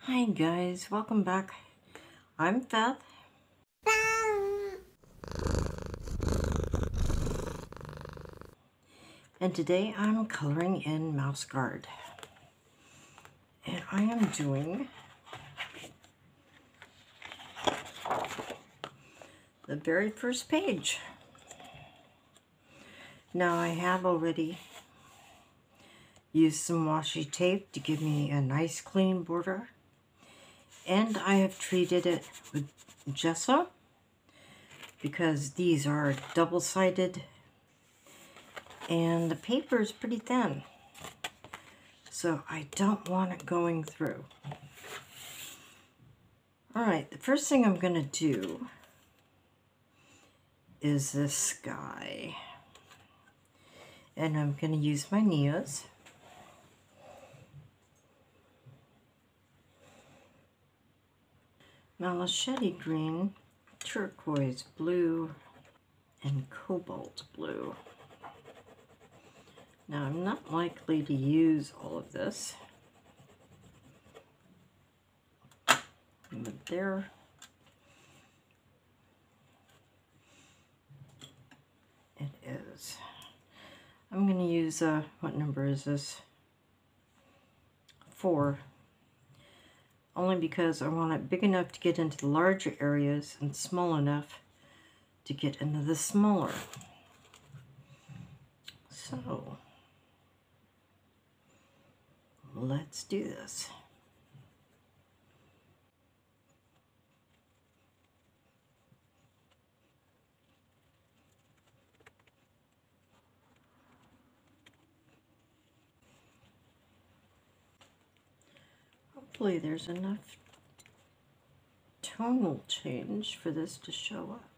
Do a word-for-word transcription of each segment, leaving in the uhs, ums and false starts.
Hi guys, welcome back. I'm Beth. And today I'm coloring in Mouse Guard. And I am doing the very first page. Now I have already used some washi tape to give me a nice clean border. And I have treated it with gesso because these are double-sided and the paper is pretty thin. So I don't want it going through. Alright, the first thing I'm going to do is this sky. And I'm going to use my Neos. Machete green, turquoise blue, and cobalt blue. Now I'm not likely to use all of this, but there it is. I'm going to use, uh, what number is this? Four. Only because I want it big enough to get into the larger areas and small enough to get into the smaller. So, let's do this. Hopefully there's enough tonal change for this to show up.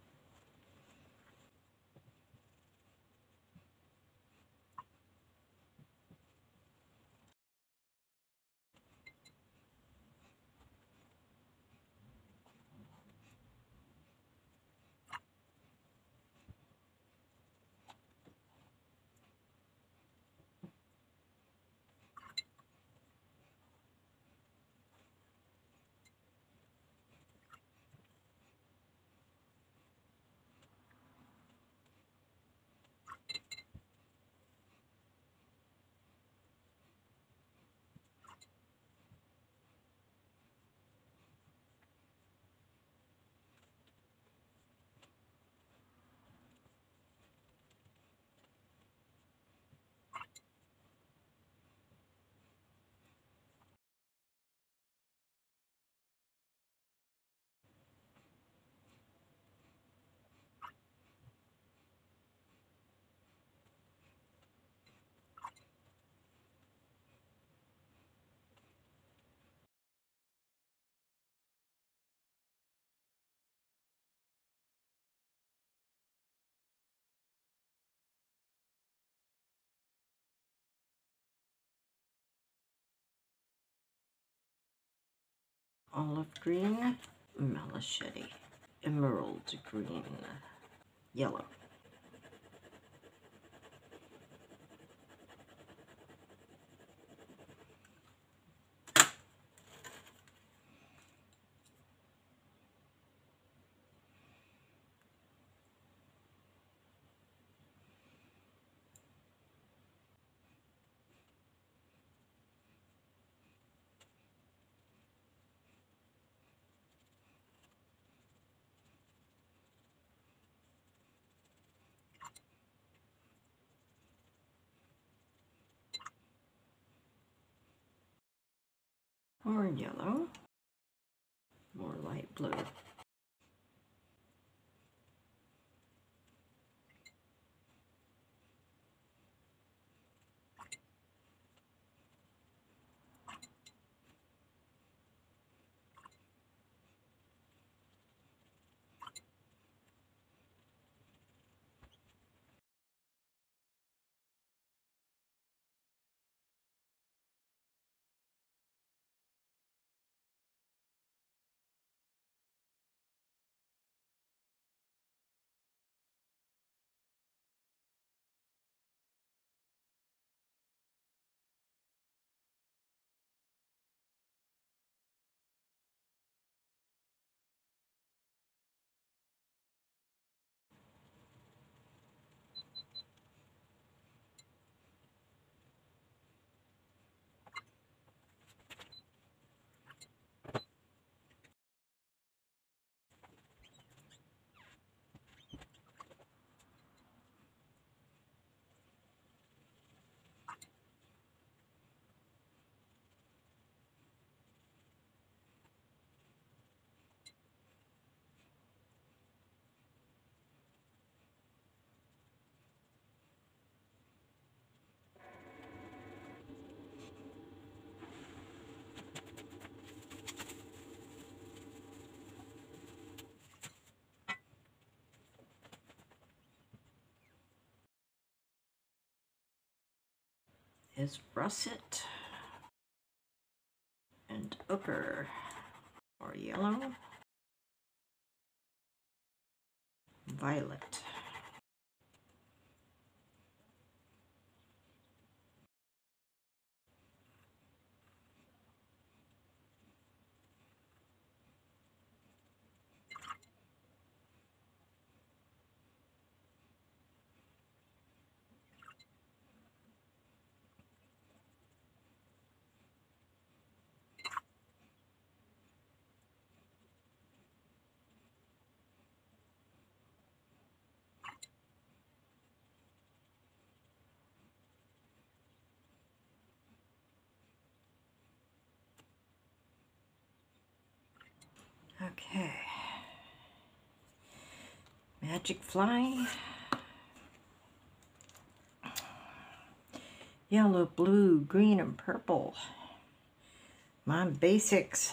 Olive green, machete, emerald green, yellow. More yellow, more light blue. is russet and ochre, or yellow, violet. Okay. Magic fly. Yellow, blue, green, and purple. My basics.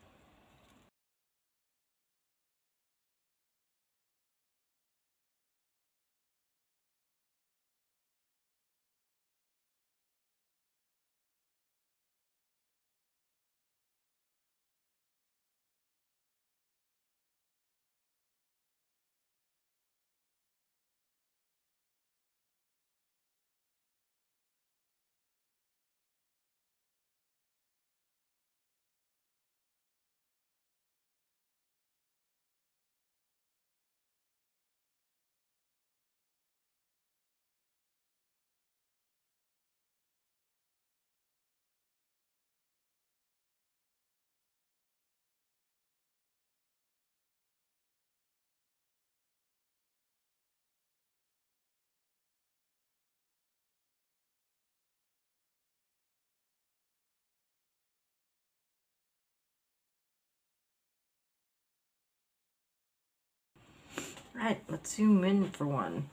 Right, let's zoom in for one.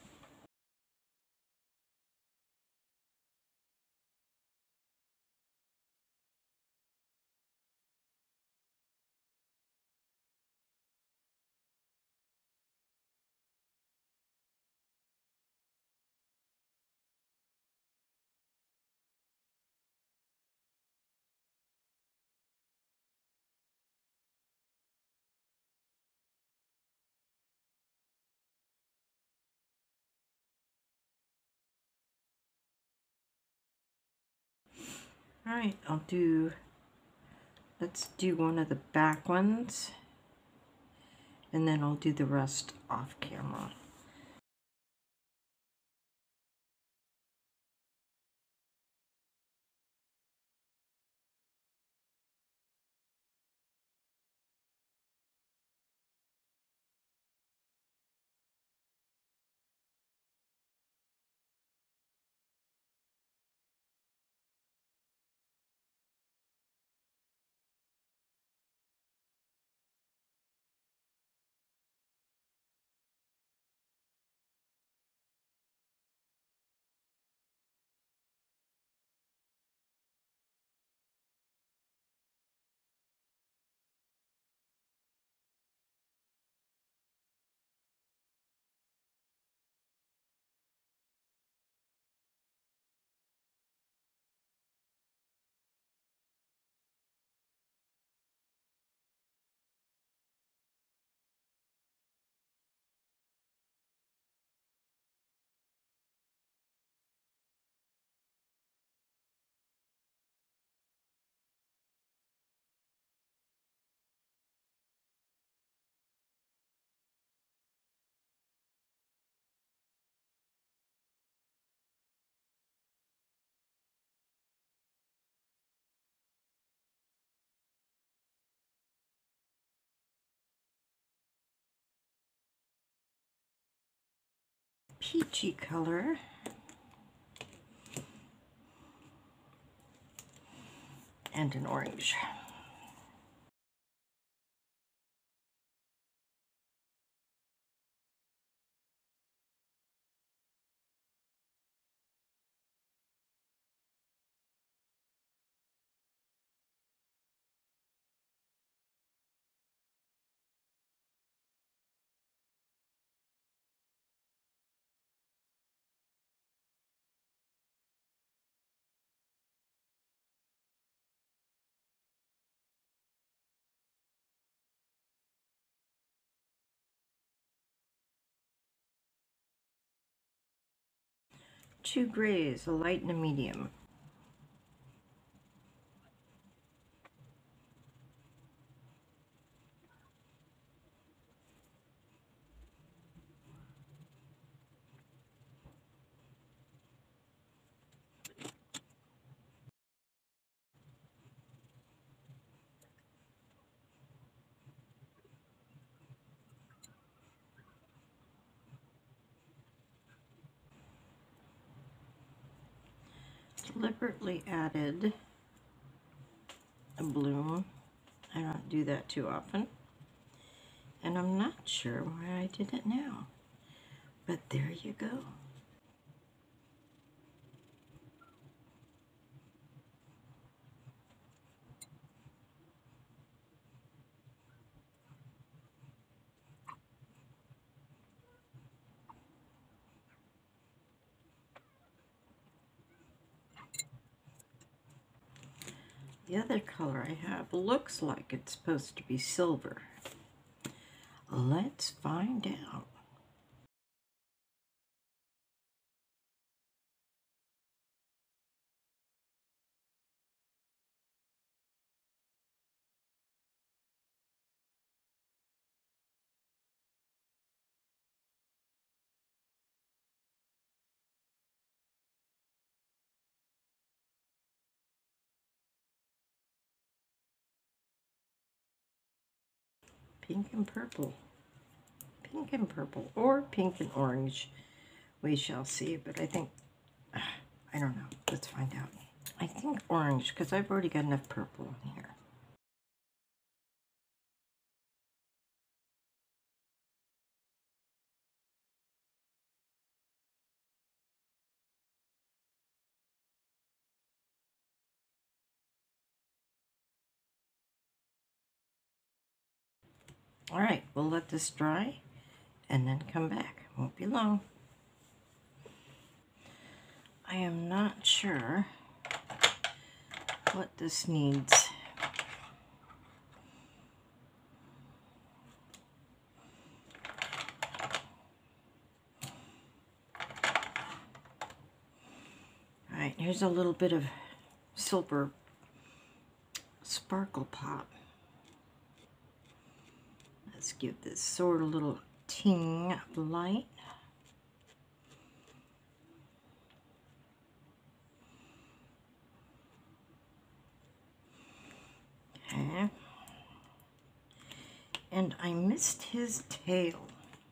All right, I'll do, let's do one of the back ones, and then I'll do the rest off camera. Peachy color. And an orange. two grays, a light and a medium. Deliberately added a bloom. I don't do that too often. And I'm not sure why I did it now. But there you go. The other color I have looks like it's supposed to be silver. Let's find out. Pink and purple. Pink and purple, or pink and orange. We shall see, but I think, I don't know. Let's find out. I think orange, because I've already got enough purple in here. All right, we'll let this dry and then come back. Won't be long. I am not sure what this needs. All right, here's a little bit of silver sparkle pop. Let's give this sword a little ting of light. Okay. And I missed his tail.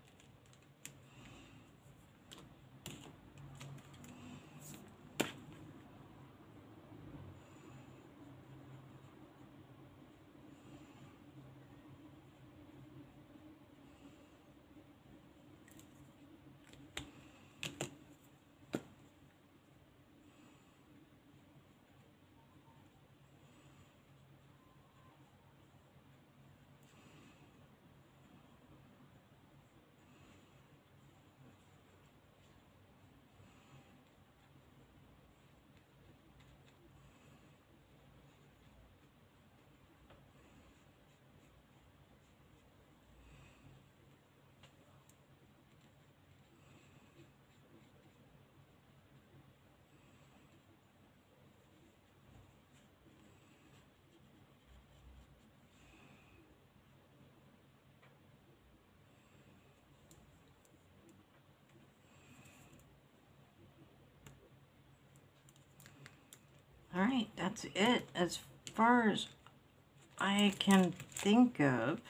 All right, that's it as far as I can think of.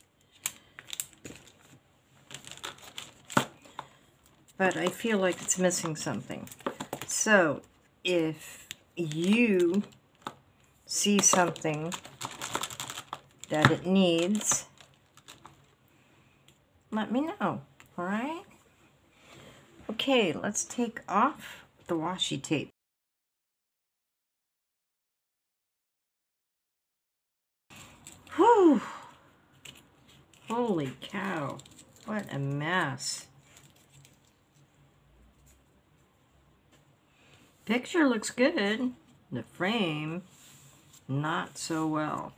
But I feel like it's missing something. So if you see something that it needs, let me know, all right? Okay, let's take off the washi tape. Whew! Holy cow, what a mess. Picture looks good. The frame, not so well.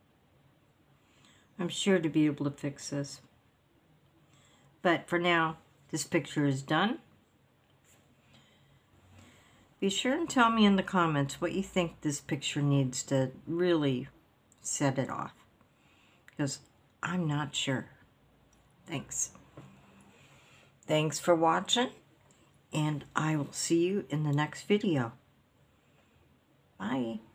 I'm sure to be able to fix this. But for now, this picture is done. Be sure and tell me in the comments what you think this picture needs to really set it off, because I'm not sure. Thanks. Thanks for watching, and I will see you in the next video. Bye.